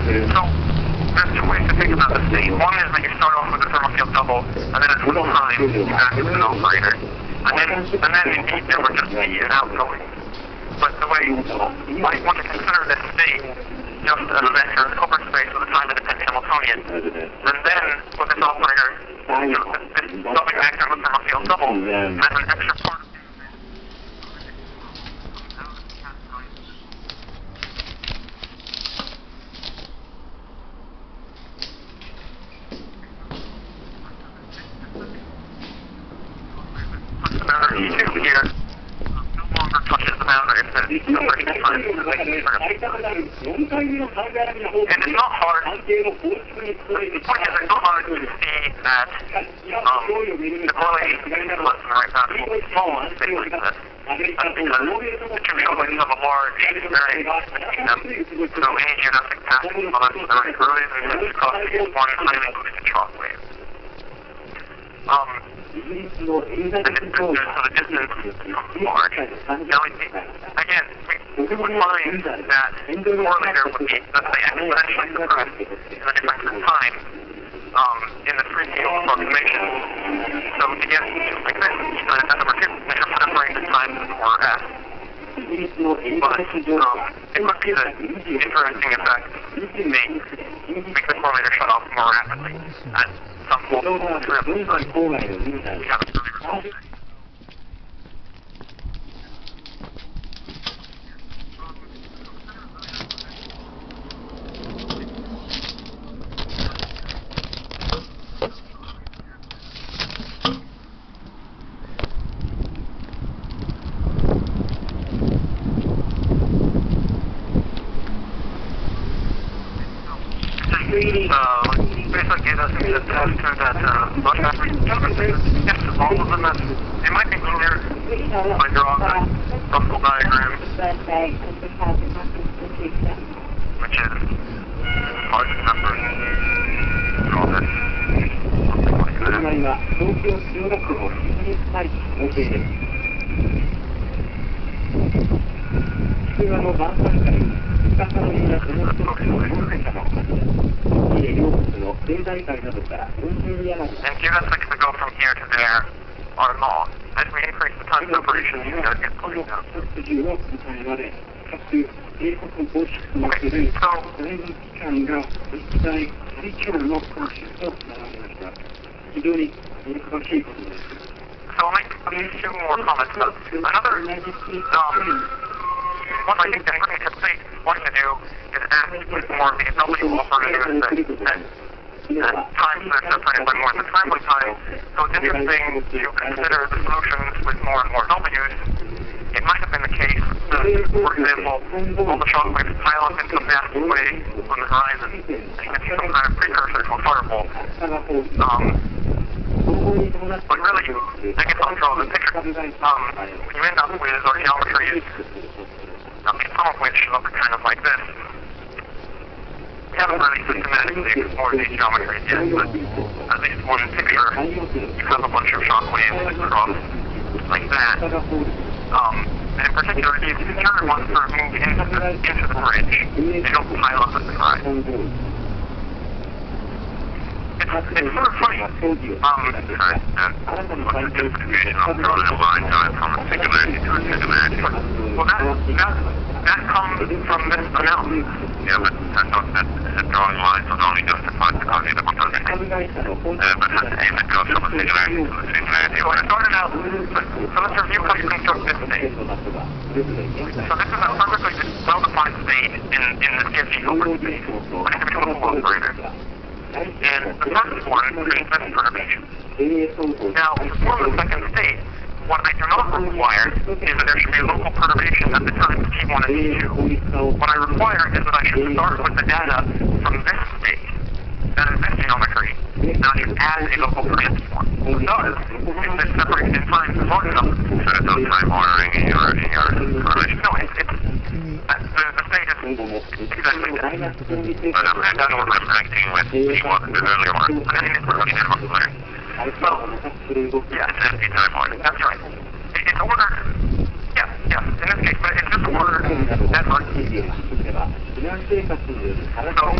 So there's two ways to think about the state. One is that you start off with a thermal field double, and then at some time you activate an operator. And then indeed there would just be an outgoing. But the way you might want to consider this state just as a vector of Hilbert space with a time-independent Hamiltonian. And then with this operator, this dubbing vector with thermal field double as an extra part of E2 here no longer touches the boundary of the separation time. And it's not hard. The point is, it's not hard to see that the correlation between the left and the right boundary will be small in a state like this. That's because the two shockwave have a large variance between them. So any geodesic path on the left and the right correlates and causes one highly boosted shockwave. So the distance becomes large. Now, again, we would find that the correlator would be, let's say, exponentially suppressed in the difference in time in the free-scale approximation. So to get like this, at number 2, measure separating the time for S. But it could be that interesting effect make the correlator shut off more rapidly at some point. We haven't really resolved it. Basically, that's a test that most yes, all of them, it might be clear by drawing a Russell diagram, which is hard to remember. Draw this, something like and geodesics that go from here to there are long. As we increase the time separation, you gotta get pushed down. So I'll make two more comments about another one I think that we're wanting to do is ask with more of the W operators at times that are separated by more than timely time. So it's interesting to consider the solutions with more and more W's. It might have been the case that, for example, all the shockwaves pile up in some massive way on the horizon, and you can see some kind of precursor to a fireball. But really, I guess I'll draw the picture. You end up with our geometries, some of which look kind of like this. We haven't really systematically explored these geometries yet, but at least one picture, you have a bunch of shockwaves that cross like that. And in particular, these interior ones sort of move into the bridge. They don't pile up at the side. It's sort of funny. What's the distribution of drawing a line going from a singularity to a singularity? Well, that comes from this analysis. Yeah, but drawing lines was only justified because of the contamination. But if it goes from a singularity to a singularity... So I started out... So let's review how you construct this state. So this is a perfectly well-defined state in the CFG Hilbert space, an individual operator. And the first one creates this perturbation. Now, to form the second state, what I do not require is that there should be a local perturbation at the times T1 and T2. What I require is that I should start with the data from this state, that is this geometry, and I should add a local perturbation one. It does, if this separation in time is large enough. So there's no time ordering in your correlation? No, the state is exactly this. But that's what I'm connecting with T1, the earlier one. Connecting with T1 and T1. Well, yeah, it's empty time order. That's right. It's ordered, yeah, in this case, but it's just ordered network. So,